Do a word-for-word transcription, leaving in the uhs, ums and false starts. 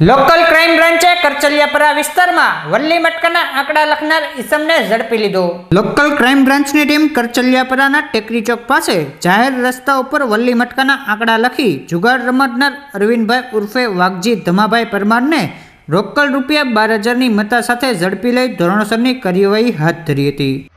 Local crime બ્રાન્ચે કરચલિયાપરા વિસ્તારમાં વલ્લી મટકાના આંકડા લખનાર ઈસમને ઝડપી લીધો। લોકલ ક્રાઇમ બ્રાન્ચની ટીમ કરચલિયાપરાના ટેકરી ચોક પાસે જાહેર રસ્તા ઉપર વલ્લી મટકાના આંકડા લખી જુગાર રમતનાર અરવિંદભાઈ ઉર્ફે વાઘજી ધમાભાઈ પરમારને રોકડ રૂપિયા બાર હજારની મત્તા સાથે ઝડપી લઈ ધોરણસરની કાર્યવાહી હાથ ધરી હતી।